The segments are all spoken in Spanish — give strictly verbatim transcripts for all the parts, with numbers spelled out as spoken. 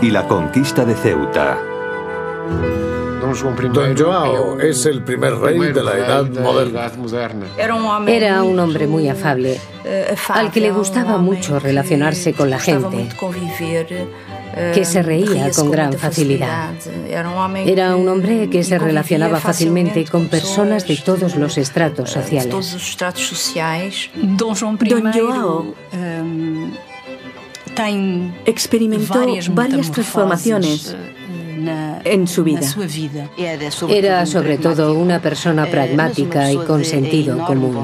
y la conquista de Ceuta. Don Joao es el primer rey de la Edad Moderna. Era un hombre muy afable, al que le gustaba mucho relacionarse con la gente, que se reía con gran facilidad. Era un hombre que se relacionaba fácilmente con personas de todos los estratos sociales. Don Joao experimentó varias transformaciones en su vida. Era sobre todo una persona pragmática y con sentido común.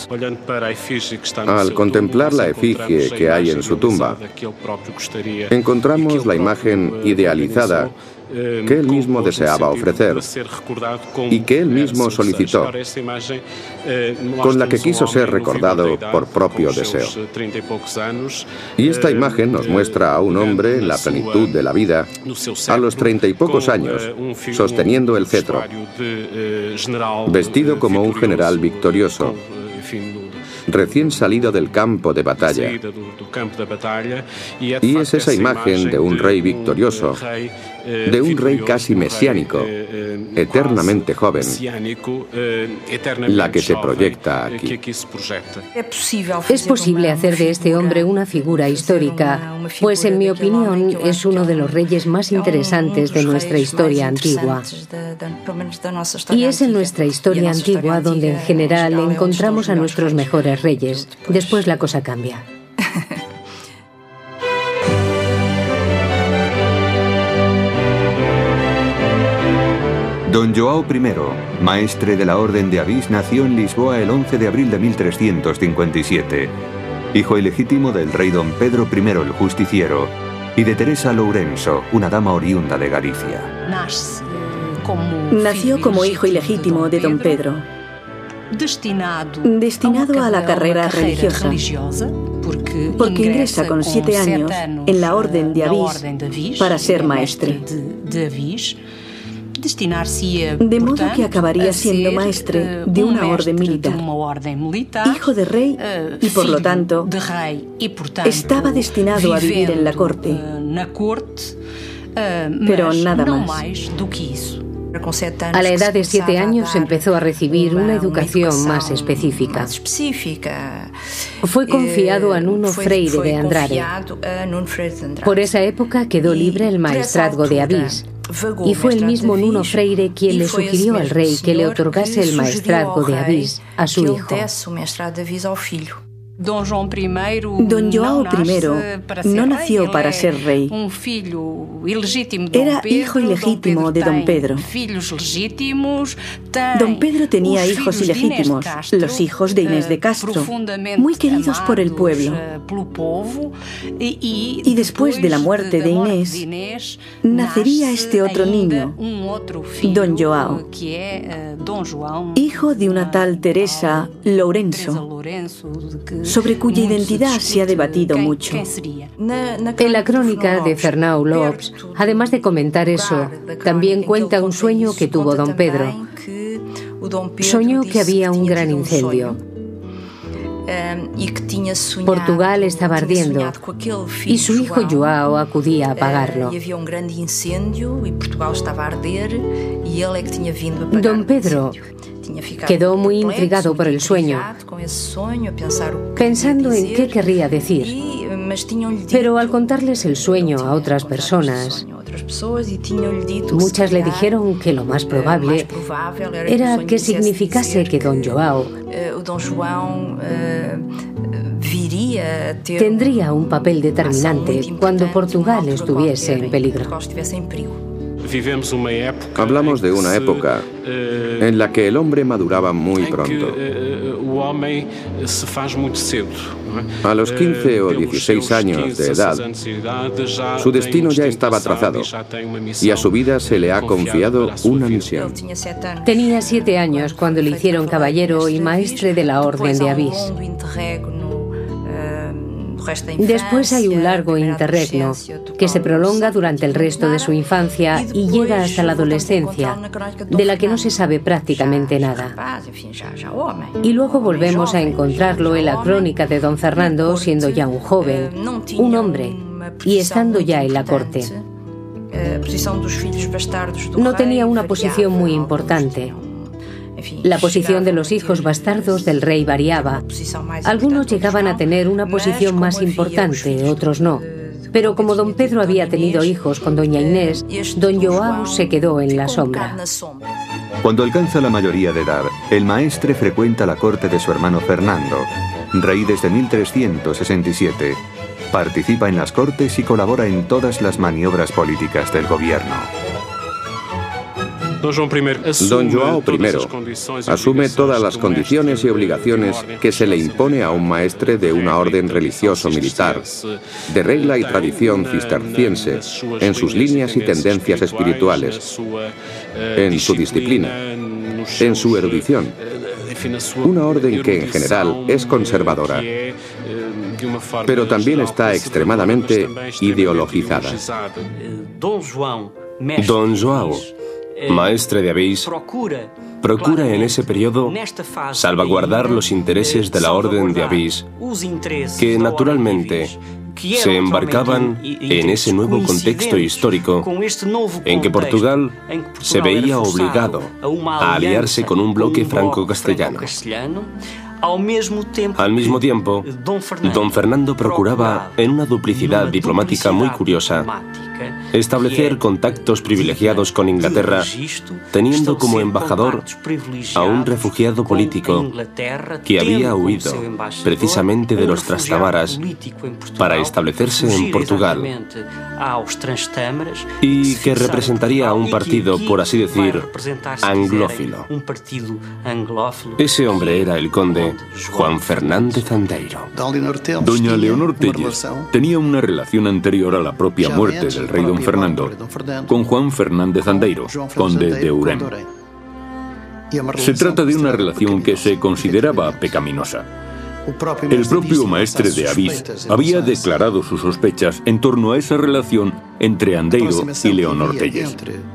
Al contemplar la efigie que hay en su tumba, encontramos la imagen idealizada que él mismo deseaba ofrecer y que él mismo solicitó, con la que quiso ser recordado por propio deseo. Y esta imagen nos muestra a un hombre en la plenitud de la vida, a los treinta y pocos años, sosteniendo el cetro, vestido como un general victorioso, recién salido del campo de batalla. Y es esa imagen de un rey victorioso, de un rey casi mesiánico, eternamente joven, la que se proyecta aquí. Es posible hacer de este hombre una figura histórica, pues en mi opinión es uno de los reyes más interesantes de nuestra historia antigua. Y es en nuestra historia antigua donde en general encontramos a nuestros mejores reyes. Después la cosa cambia. Don Joao primero, maestre de la Orden de Avís, nació en Lisboa el once de abril de mil trescientos cincuenta y siete, hijo ilegítimo del rey Don Pedro primero el Justiciero y de Teresa Lourenço, una dama oriunda de Galicia. Nació como hijo ilegítimo de Don Pedro, destinado a la carrera religiosa, porque ingresa con siete años en la Orden de Avís para ser maestre. De modo que acabaría siendo maestre de una orden militar, hijo de rey y por lo tanto estaba destinado a vivir en la corte, pero nada más. A la edad de siete años empezó a recibir una educación más específica. Fue confiado a Nuno Freire de Andrade. Por esa época quedó libre el maestrazgo de Avís, y fue el mismo Nuno Freire quien le sugirió al rey que le otorgase el maestrazgo de Avís a su hijo. Don Joao primero no nació para ser rey. Era hijo ilegítimo de Don Pedro. Don Pedro tenía hijos ilegítimos, los hijos de Inés de Castro, muy queridos por el pueblo. Y después de la muerte de Inés, nacería este otro niño, Don Joao, hijo de una tal Teresa Lourenço, sobre cuya identidad se ha debatido mucho. En la crónica de Fernão Lopes, además de comentar eso, también cuenta un sueño que tuvo Don Pedro. Soñó que había un gran incendio. Portugal estaba ardiendo y su hijo Joao acudía a apagarlo. Don Pedro quedó muy intrigado por el sueño, pensando en qué querría decir. Pero al contarles el sueño a otras personas, muchas le dijeron que lo más probable era que significase que Don Joao tendría un papel determinante cuando Portugal estuviese en peligro. Hablamos de una época en la que el hombre maduraba muy pronto. A los quince o dieciséis años de edad, su destino ya estaba trazado y a su vida se le ha confiado una misión. Tenía siete años cuando le hicieron caballero y maestre de la Orden de Avís. Después hay un largo interregno que se prolonga durante el resto de su infancia y llega hasta la adolescencia, de la que no se sabe prácticamente nada. Y luego volvemos a encontrarlo en la crónica de Don Fernando siendo ya un joven, un hombre, y estando ya en la corte. No tenía una posición muy importante. La posición de los hijos bastardos del rey variaba. Algunos llegaban a tener una posición más importante, otros no. Pero como don Pedro había tenido hijos con doña Inés, don João se quedó en la sombra. Cuando alcanza la mayoría de edad, el maestre frecuenta la corte de su hermano Fernando, rey desde mil trescientos sesenta y siete. Participa en las cortes y colabora en todas las maniobras políticas del gobierno. Don João primero asume todas las condiciones y obligaciones que se le impone a un maestre de una orden religioso-militar, de regla y tradición cisterciense, en sus líneas y tendencias espirituales, en su disciplina, en su erudición. Una orden que en general es conservadora, pero también está extremadamente ideologizada. Don João, maestre de Avís, procura en ese periodo salvaguardar los intereses de la Orden de Avís, que naturalmente se embarcaban en ese nuevo contexto histórico en que Portugal se veía obligado a aliarse con un bloque franco-castellano. Al mismo tiempo, don Fernando procuraba, en una duplicidad diplomática muy curiosa, establecer contactos privilegiados con Inglaterra, teniendo como embajador a un refugiado político que había huido precisamente de los Trastamaras para establecerse en Portugal y que representaría a un partido, por así decir, anglófilo. Ese hombre era el conde Juan Fernández Andeiro. Doña Leonor Telles tenía una relación anterior a la propia muerte del rey don Fernando con Juan Fernández Andeiro, conde de Ourén. Se trata de una relación que se consideraba pecaminosa. El propio maestre de Avís había declarado sus sospechas en torno a esa relación entre Andeiro y Leonor Telles.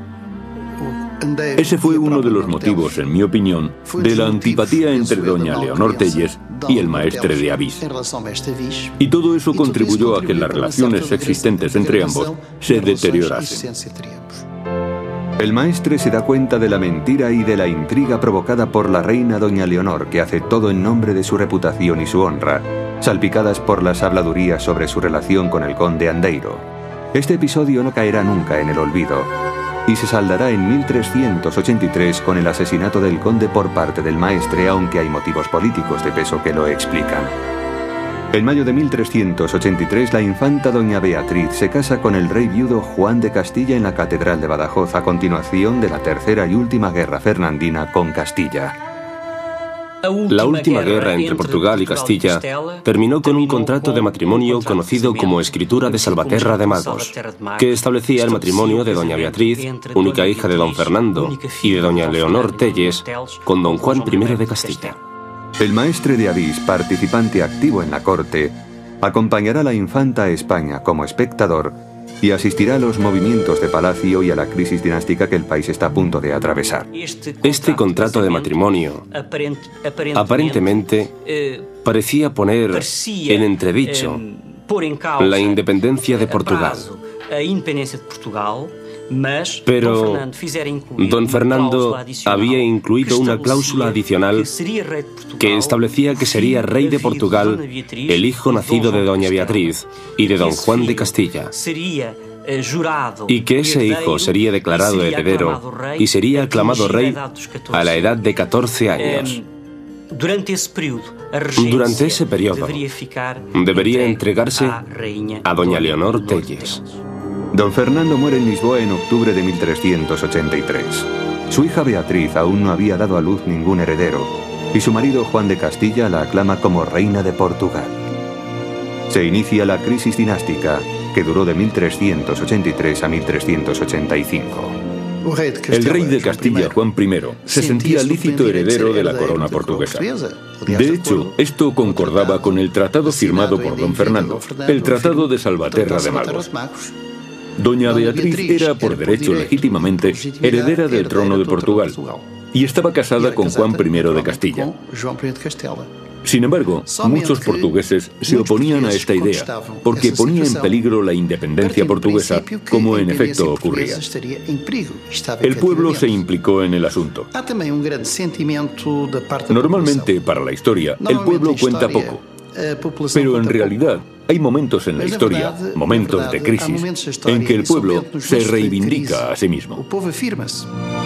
Ese fue uno de los motivos, en mi opinión, de la antipatía entre doña Leonor Telles y el maestre de Avís. Y todo eso contribuyó a que las relaciones existentes entre ambos se deteriorasen. El maestre se da cuenta de la mentira y de la intriga provocada por la reina doña Leonor, que hace todo en nombre de su reputación y su honra, salpicadas por las habladurías sobre su relación con el conde Andeiro. Este episodio no caerá nunca en el olvido y se saldará en mil trescientos ochenta y tres con el asesinato del conde por parte del maestre, aunque hay motivos políticos de peso que lo explican. En mayo de mil trescientos ochenta y tres, la infanta doña Beatriz se casa con el rey viudo Juan de Castilla en la Catedral de Badajoz a continuación de la tercera y última guerra fernandina con Castilla. La última guerra entre Portugal y Castilla terminó con un contrato de matrimonio conocido como Escritura de Salvaterra de Magos, que establecía el matrimonio de doña Beatriz, única hija de don Fernando, y de doña Leonor Telles, con don Juan primero de Castilla. El maestre de Avís, participante activo en la corte, acompañará a la infanta a España como espectador y asistirá a los movimientos de palacio y a la crisis dinástica que el país está a punto de atravesar. Este contrato de matrimonio aparentemente parecía poner en entredicho la independencia de Portugal. Pero don Fernando había incluido una cláusula adicional que establecía que sería rey de Portugal el hijo nacido de doña Beatriz y de don Juan de Castilla, y que ese hijo sería declarado heredero y sería aclamado rey a la edad de catorce años. Durante ese periodo debería entregarse a doña Leonor Telles. Don Fernando muere en Lisboa en octubre de mil trescientos ochenta y tres. Su hija Beatriz aún no había dado a luz ningún heredero, y su marido Juan de Castilla la aclama como reina de Portugal. Se inicia la crisis dinástica, que duró de mil trescientos ochenta y tres a mil trescientos ochenta y cinco. El rey de Castilla, Juan primero, se sentía lícito heredero de la corona portuguesa. De hecho, esto concordaba con el tratado firmado por don Fernando, el Tratado de Salvaterra de Magos. Doña Beatriz era, por derecho legítimamente, heredera del trono de Portugal y estaba casada con Juan primero de Castilla. Sin embargo, muchos portugueses se oponían a esta idea porque ponía en peligro la independencia portuguesa, como en efecto ocurría. El pueblo se implicó en el asunto. Normalmente, para la historia, el pueblo cuenta poco. Pero en realidad, hay momentos en la historia, momentos de crisis, en que el pueblo se reivindica a sí mismo.